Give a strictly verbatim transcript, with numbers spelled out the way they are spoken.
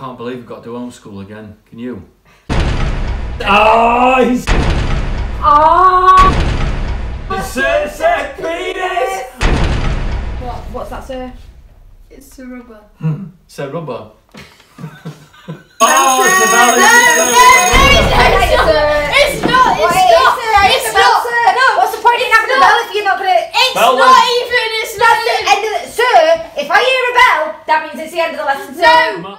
can't believe we've got to do homeschool again. Can you? Oh, he's... Oh! Sir, sir, penis! What? What's that, sir? It's a rubber. Say rubber. Oh, it's about No, no, it's not, it's not, it's not. No, what's the point in having a bell if you're not going to... It's not even, it's not That's the end of the... Sir, if I hear a bell, that means it's the end of the lesson, sir. No,